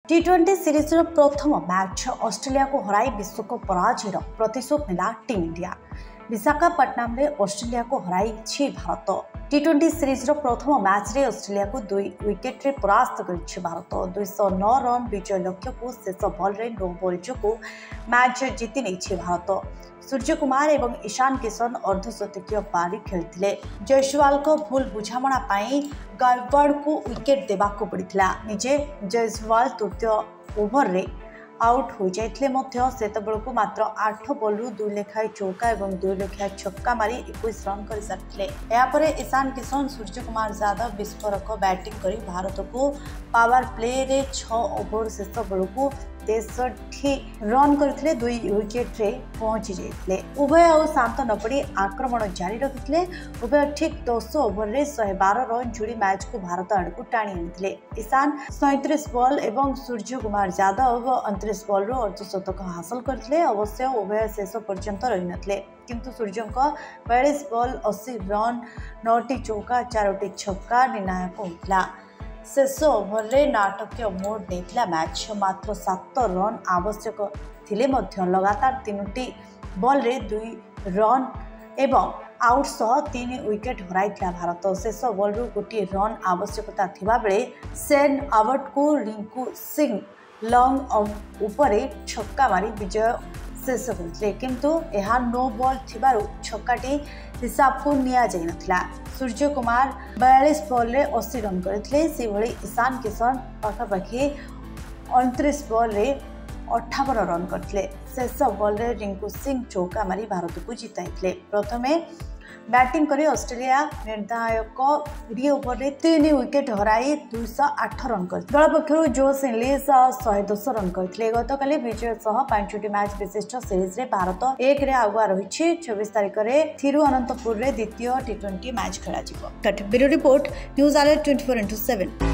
टी20 series प्रथम match Australia को हराई विश्वकप पराजय प्रतिशोध नेला टीम इंडिया। विशाखापट्टनम में ऑस्ट्रेलिया को हराई भारत। टी20 सीरीज प्रथम मैच रे ऑस्ट्रेलिया को 2 विकेट रे परास्त कर भारत 209 रन विजय लक्ष्य को शेष बॉल रे 9 बॉल जो मैच जीति नहीं भारत। सूर्य कुमार एवं ईशान किशन अर्धशतकीय पारी खेलते। जयसवाल को भूल बुझामणा गायकवाड़ को विकेट देवाक पड़ता। निजे जयसवाल तृतीय ओभर रे आउट हो जाते सेतबेलू मात्र 8 बॉल 2 लेखाएं चौका और 2 लेखाएं छक्का मारी 21 रन कर सारी। यापर ईशान किशन सूर्य कुमार यादव विस्फोरक बैटिंग कर भारत को पावर प्ले रे 6 ओभर शेष बेलू 63 रन करथिले 2 विकेट रे पहुंची जाइथिले। उभय और शांत न पड़ी आक्रमण जारी रखिथिले। उभय ठीक 10 ओभर रे 112 रन जोड़ी मैच को भारत आड़ को टाणी आनिथिले। ईशान 37 बॉल एवं सूर्य कुमार यादव 29 बॉल रो अर्धशतक हासिल करथिले। अवश्य उभय शेष पर्यंत रही नथिले किंतु सूर्यंक 42 बॉल 80 रन 9टी चौका 4टी छक्का निर्णायक होता। शेष ओभर रे नाटकीय मोड नहीं मैच। मात्र 7 रन आवश्यक थिले मध्य लगातार 3टी बॉल रे 2 रन एवं आउट सह 3 विकेट हराई भारत। शेष बॉल रू 1 रन आवश्यकता थिबा बेले सेन आवर्ट को रिंकू सिंह लॉन्ग उपरे छक्का मारी विजय शेष करते किंतु यह 9 बॉल थिबारु छक्काटी हिसाब को निया जाई नथिला। सूर्य कुमार 42 बॉल रे 80 रन करथिले। से भली ईशान किशन पाखापाखि 29 बॉल रे 58 रन करथिले। शेष बॉल रे रिंकू सिंह चौका मारी भारत को जिताइथिले। प्रथमे बैटिंग करे ऑस्ट्रेलिया निर्णायक 20 ओवर रे 3 विकेट हराई 208 रन कर दल पक्षर जोश इंग्लिश 110 रन करथिले। गतकाली विजय सह 5टी मैच विशिष्ट सीरीज रे भारत 1 रे आगुआ रही। 24 तारिख रे थिरुअनंतपुर रे द्वितीय टी20 मैच खेला जिवो। Bureau report news alert 24x7।